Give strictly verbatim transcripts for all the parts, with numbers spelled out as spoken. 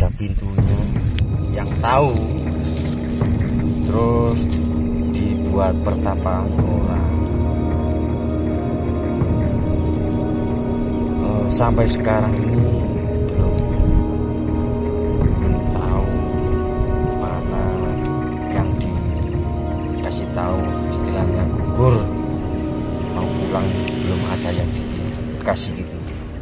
ada pintunya yang tahu, terus dibuat pertapaan orang. Uh, sampai sekarang ini belum belum tahu mana yang dikasih tahu, istilahnya gugur mau pulang, belum ada yang dikasih gitu.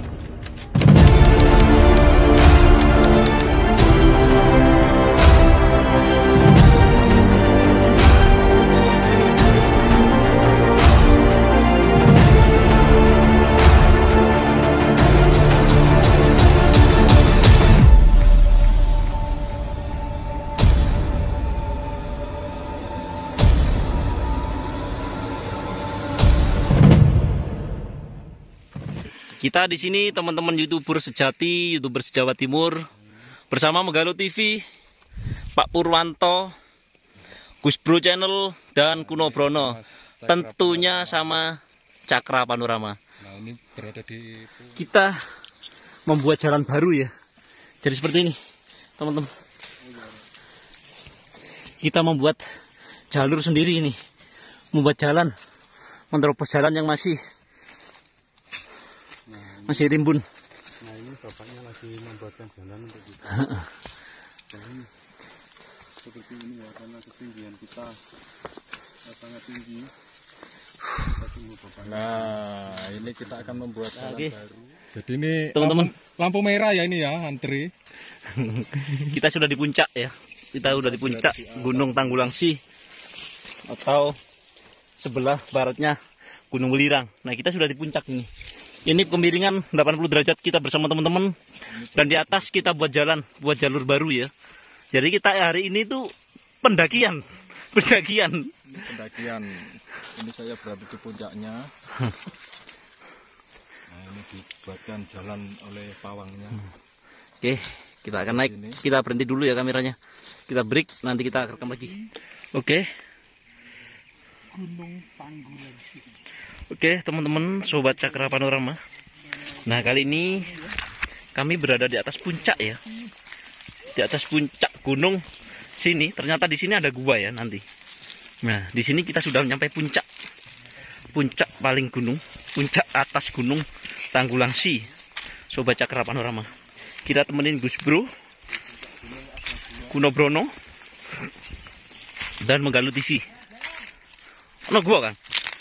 Kita di sini teman-teman YouTuber sejati, YouTuber sejawa Timur, bersama Megalo T V, Pak Purwanto, Gus Bro Channel, dan Kuno Brono. Tentunya sama Cakra Panorama. Nah, ini berada di... Kita membuat jalan baru ya. Jadi seperti ini, teman-teman. Kita membuat jalur sendiri ini, membuat jalan, menerobos jalan yang masih masih rimbun. Nah, ini bapaknya lagi membuatkan jalan untuk kita. Jadi seperti ini ya, karena ketinggian kita sangat tinggi. Kita tunggu bapaknya. Nah, ini kita akan membuat jalan Oke. baru. Jadi ini Teman-teman, lampu, lampu merah ya ini ya, antri. kita sudah di puncak ya. Kita sudah di puncak Gunung Tanggulangsi, atau sebelah baratnya Gunung Welirang. Nah, kita sudah di puncak ini. Ini kemiringan delapan puluh derajat kita bersama teman-teman, dan di atas kita buat jalan, buat jalur baru ya. Jadi kita hari ini tuh pendakian, pendakian. Ini pendakian. Ini saya berada di puncaknya. Nah, ini dibuatkan jalan oleh pawangnya. Oke, kita akan naik. Kita berhenti dulu ya kameranya. Kita break, nanti kita rekam lagi. Oke. Gunung Tanggulangsi. Oke teman-teman, sobat Cakra Panorama. Nah, kali ini kami berada di atas puncak ya. Di atas puncak gunung sini. Ternyata di sini ada gua ya nanti. Nah, di sini kita sudah sampai puncak. Puncak paling gunung, puncak atas Gunung Tanggulangsi. Sobat Cakra Panorama. Kita temenin Gus Bro, Kuno Brono, dan Megalo T V. Ono gua kan?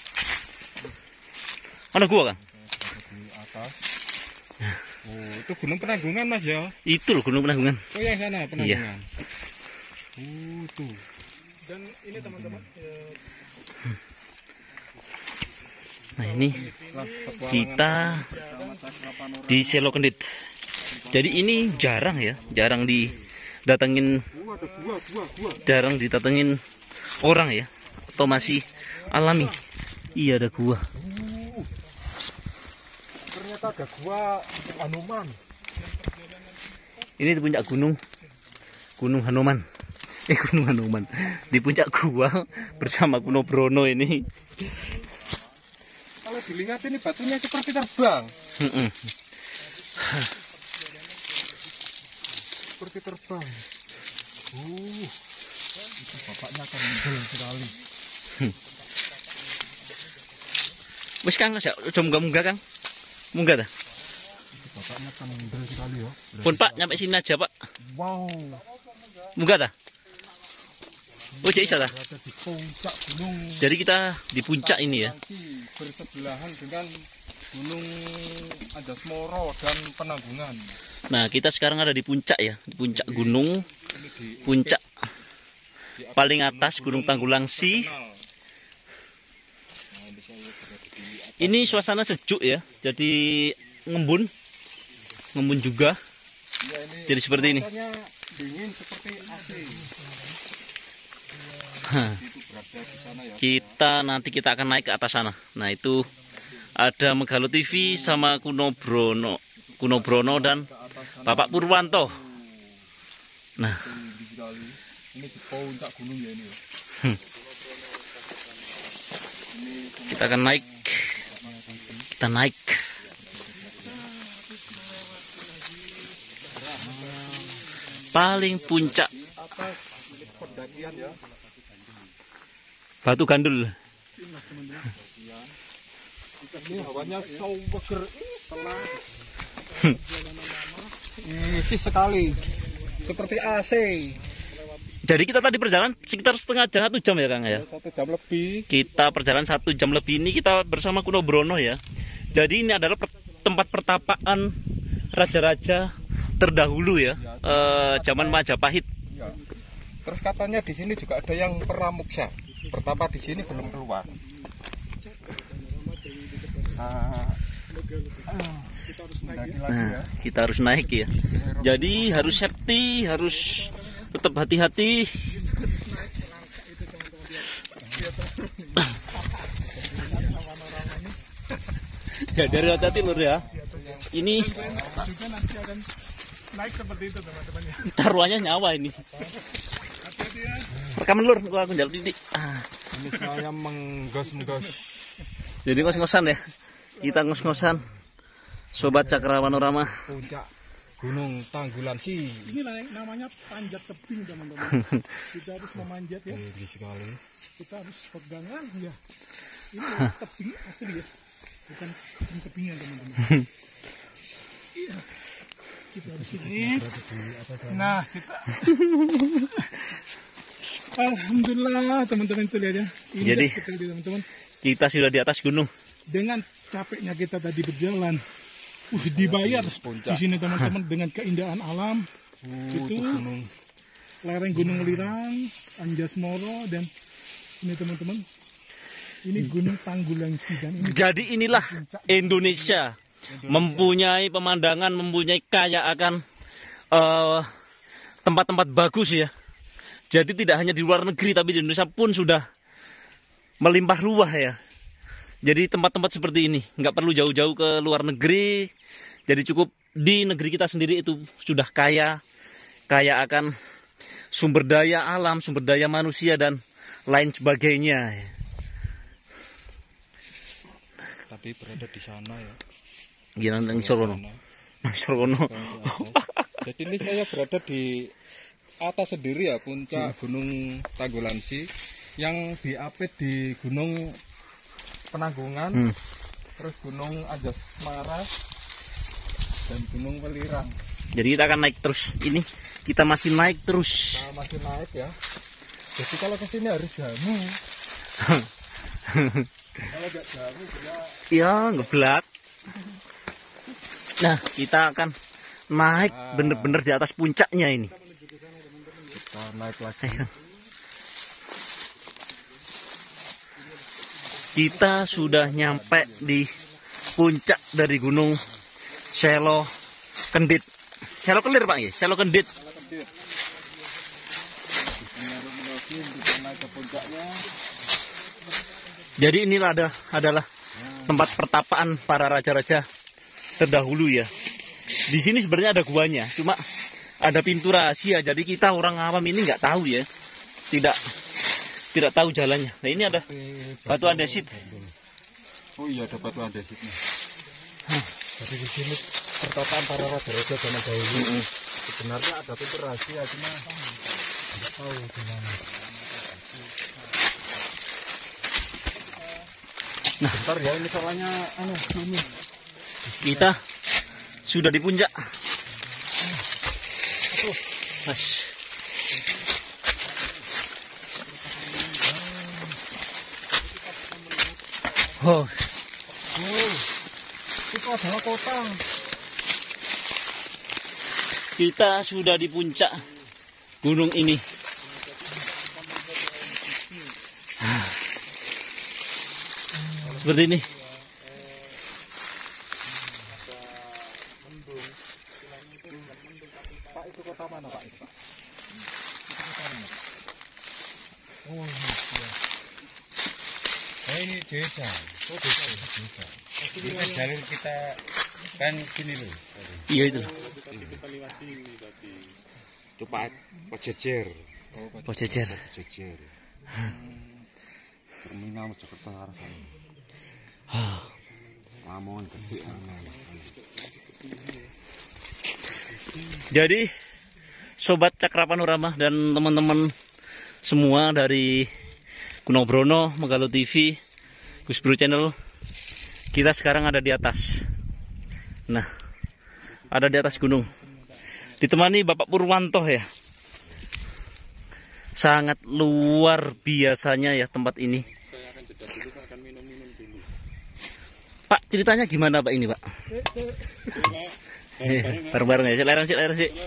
Mana gua kan? Di atas. Oh, itu Gunung Penanggungan Mas ya? Itu loh Gunung Penanggungan. Oh, yang sana Penanggungan. Iya. Oh, tuh. Dan ini teman-teman. Nah, ini kita di Selo Kendit. Jadi ini jarang ya, jarang didatengin, jarang didatengin orang ya, atau masih alami. Iya, ada gua. Ternyata ada gua Hanuman. Ini di puncak gunung, Gunung Hanuman. Eh, Gunung Hanuman. Di puncak gua bersama Kuno Brono ini. Kalau dilihat ini batunya seperti terbang. Mm-mm. Seperti terbang. Uh, itu bapaknya akan mundur sekali. Wis Kang, aja munggah-munggah Kang. Munggah dah. Bapaknya akan mundur sekali ya. Pun Pak, nyampe sini aja Pak. Wow. Munggah dah. Oh, jadi salah. Berada di puncak gunung. Jadi kita di puncak ini ya. Bersebelahan dengan Gunung Andasmoro dan Penanggungan. Nah, kita sekarang ada di puncak ya, di puncak gunung, puncak paling atas Gunung Tanggulangsi. Ini suasana sejuk ya, jadi ngembun, ngembun juga. Jadi seperti ini. Dingin seperti A C. Hah. Kita nanti kita akan naik ke atas sana. Nah, itu ada Megalo T V sama Kuno Brono, Kuno Brono dan Bapak Purwanto. Nah, ini di puncak gunung ya ini. Hmm. Kita akan naik. Kita naik. paling puncak atas pendakian ya. Batu Gandul. Ini hawanya seger, tenang. Isi sekali, seperti A C. Jadi kita tadi perjalanan sekitar setengah jam atau jam ya Kang ya? Satu jam lebih. Kita perjalanan satu jam lebih ini kita bersama Kuno Brono ya. Jadi ini adalah per tempat pertapaan raja-raja terdahulu ya, e, zaman Majapahit. Ya. Terus katanya di sini juga ada yang Pramuksa, pertapa di sini belum keluar. Nah, nah, kita harus naik ya. Jadi harus safety, harus tetap hati-hati. Jadi dari hati-hati lur ya. Ini naik seperti itu teman-teman ya. Taruhannya nyawa ini. Rekaman lur, gua aku jalan titik. Ah. Ini saya menggos-menggos. Jadi ngos-ngosan ya. Kita ngos-ngosan. Sobat Cakra Panorama. Puncak Gunung Tanggulansi. Ini namanya panjat tebing teman-teman. Kita harus memanjat ya. Tinggi sekali. Kita harus pegangan ya. Ini tebing asli ya. Bukan tebing-tebingan teman-teman. Iya. Kita harus ini. Nah kita. Alhamdulillah teman-teman itu lihat ya. Ini jadi teman-teman. Kita sudah di atas gunung. Dengan capeknya kita tadi berjalan, uh, dibayar di sini teman-teman dengan keindahan alam. Uh, itu gunung. lereng Gunung Lirang, Anjasmara, dan ini teman-teman, ini Gunung Tanggulansi. Dan ini jadi inilah Indonesia, Indonesia mempunyai pemandangan, mempunyai kaya akan tempat-tempat uh, bagus ya. Jadi tidak hanya di luar negeri, tapi di Indonesia pun sudah melimpah ruah ya. Jadi tempat-tempat seperti ini nggak perlu jauh-jauh ke luar negeri. Jadi cukup di negeri kita sendiri itu sudah kaya, kaya akan sumber daya alam, sumber daya manusia dan lain sebagainya. Tapi berada di sana ya. Gimana nang Sorono? Nang Sorono. Jadi ini saya berada di atas sendiri ya, puncak Gunung Tanggulansi yang diapit di Gunung Penanggungan, hmm. terus Gunung Anjasmara dan Gunung Welirang. Jadi kita akan naik terus. Ini kita masih naik terus. Nah, masih naik ya. Jadi kalau ke sini harus jamu. Kalau nggak jamu ya. Ya ngeblat. Nah kita akan naik bener-bener di atas puncaknya ini. Kita naik lagi. Ayo. Kita sudah nyampe di puncak dari Gunung Selo Kendit. Selo Kelir Pak ya? Selo Kendit. Jadi inilah ada, adalah tempat pertapaan para raja-raja terdahulu ya. Di sini sebenarnya ada guanya, cuma ada pintu rahasia. Jadi kita orang awam ini nggak tahu ya, tidak tidak tahu jalannya. Nah ini ada batu andesit. Oh iya, ada batu andesitnya. Huh. Jadi di sini pertapaan para raja-raja zaman dahulu. Mm-hmm. Sebenarnya ada pintu rahasia, cuma nggak tahu gimana. Nah, bentar ya, ini soalnya anu ini. Kita sudah di puncak. Mas. Oh. Oh. Itu adalah kota. Kita sudah di puncak gunung ini. Seperti ini. Pak, itu kota mana Pak? Itu, Pak? Itu kota mana? Oh iya. Oh ini desa. Oh desa. Desa. Ini kan jalur kita kan sini loh. Iya itu. Kita lewati ini tadi. Itu Pak Pajejer. Oh Pajejer. Pajejer. Terminal Mojokerto arah sana. Lamongan Gresik. Jadi Sobat Cakra Panorama dan teman-teman semua dari Gunung Brono, Megalo T V, Gus Bro Channel. Kita sekarang ada di atas. Nah, ada di atas gunung. Ditemani Bapak Purwanto ya. Sangat luar biasanya ya tempat ini. Saya akan jeda dulu, Pak, akan minum-minum dulu. Pak, ceritanya gimana Pak ini Pak? Bareng-bareng ya, lereng sih, lereng sih.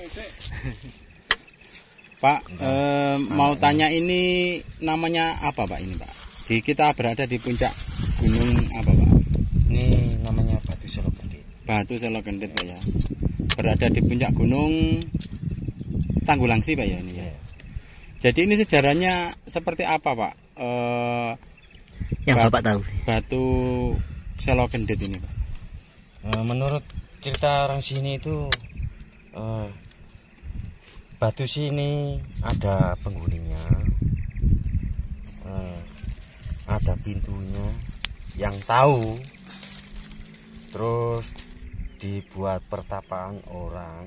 Pak, eh, mau tanya ini namanya apa Pak ini Pak? Di, kita berada di puncak gunung apa Pak? Ini namanya Batu Selo Gendit. Batu Selo Gendit Pak ya. Berada di puncak gunung Tanggulangsi Pak ya ini ya. Jadi ini sejarahnya seperti apa Pak? Eh, Yang Bat- Bapak tahu. Batu Selo Gendit ini Pak. Eh, menurut cerita orang sini itu eh, batu sini ada penghuninya, eh, ada pintunya yang tahu, terus dibuat pertapaan orang.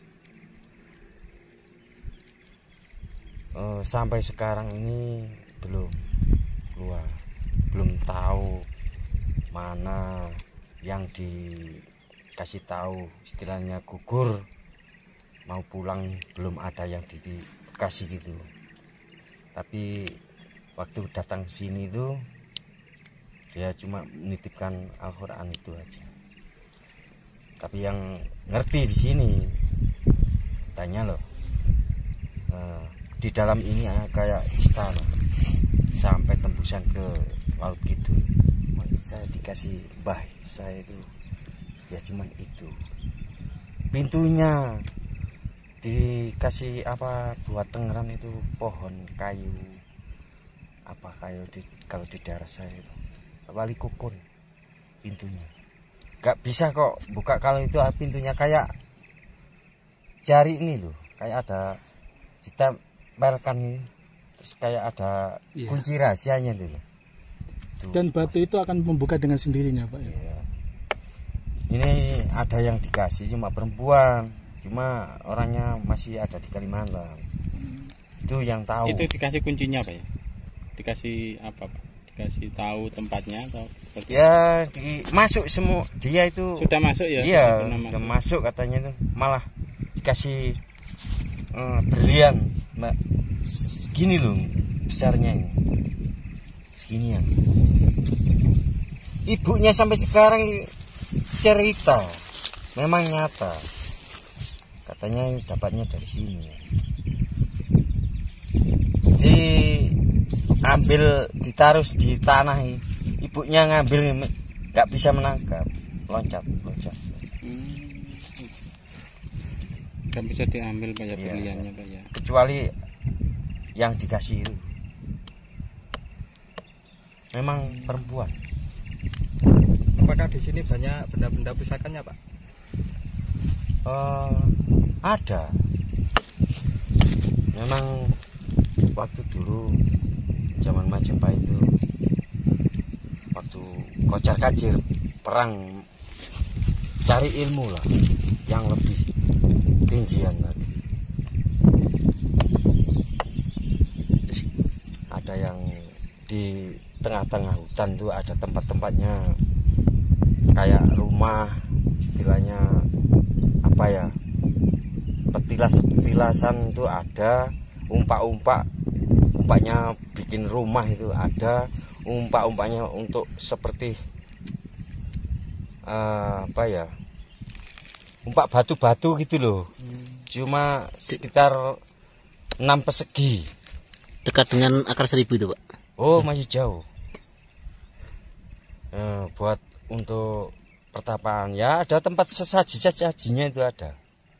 Eh, sampai sekarang ini belum keluar, belum tahu mana yang dikasih tahu, istilahnya gugur mau pulang, belum ada yang dikasih gitu. Tapi waktu datang sini itu dia cuma menitipkan Al-Quran itu aja. Tapi yang ngerti di sini tanya loh, eh, di dalam ini kayak istana sampai tembusan ke laut gitu. Saya dikasih bah, saya itu ya cuman itu. Pintunya dikasih apa buat Tangerang itu pohon kayu, apa kayu di, kalau di daerah saya itu wali kukun pintunya. Gak bisa kok buka kalau itu pintunya kayak jari ini loh, kayak ada ditempelkan nih, terus kayak ada Iya. kunci rahasianya itu loh. Tuh. Dan batu itu akan membuka dengan sendirinya Pak ya. Iya. Ini ada yang dikasih cuma perempuan, cuma orangnya masih ada di Kalimantan. Itu yang tahu. Itu dikasih kuncinya Pak ya? Dikasih apa Pak? Dikasih tahu tempatnya atau seperti Ya di, masuk semua dia itu. sudah masuk ya? Iya, Sudah pernah udah masuk. masuk katanya itu, malah dikasih eh, berlian, Mbak. Segini loh besarnya ini. Seginian. Ibunya sampai sekarang cerita, memang nyata. Katanya dapatnya dari sini. Diambil, ditaruh di tanah. Ibunya ngambil, nggak bisa menangkap, loncat, loncat. Hmm. Kan bisa diambil Pak ya, Iya. berliannya Pak ya. Kecuali yang dikasih itu memang perempuan. Apakah di sini banyak benda-benda pusakannya, Pak? Eh, ada. Memang waktu dulu zaman Majapahit itu, waktu kocar kacir perang, cari ilmu lah yang lebih tinggian lagi. Ada yang di tengah-tengah hutan tuh ada tempat-tempatnya kayak rumah, istilahnya apa ya, petilas-petilasan itu ada, umpak-umpak, umpaknya bikin rumah itu ada, umpak-umpaknya untuk seperti uh, apa ya, umpak batu-batu gitu loh. Cuma sekitar enam persegi. Dekat dengan akar seribu itu Pak. Oh, masih jauh. Eh, buat untuk pertapaan ya, ada tempat sesaji-sesajinya itu ada.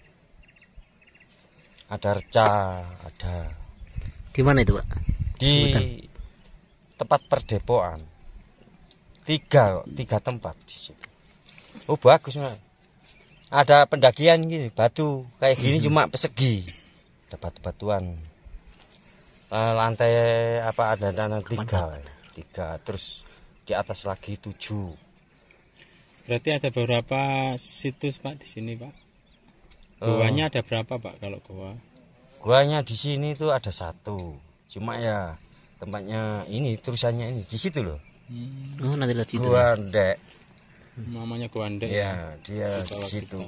Ada reca, ada Di mana itu Pak? di Sebutan. tempat perdepoan. Tiga, tiga tempat di situ. Oh bagus Mas. Ada pendakian gini, batu kayak gini cuma persegi. Ada batu-batuan. Eh, lantai apa ada tanah tiga, tiga, terus di atas lagi tujuh. Berarti ada beberapa situs Pak di sini Pak. Goanya ada berapa Pak kalau goa? Guanya di sini tuh ada satu. Cuma ya tempatnya ini terusannya ini di situ loh. Hmm. Oh, nanti lihat situ. Gua Ya. Ndek. Namanya Gua Ndek Ya, dia Di bawah di situ. kita.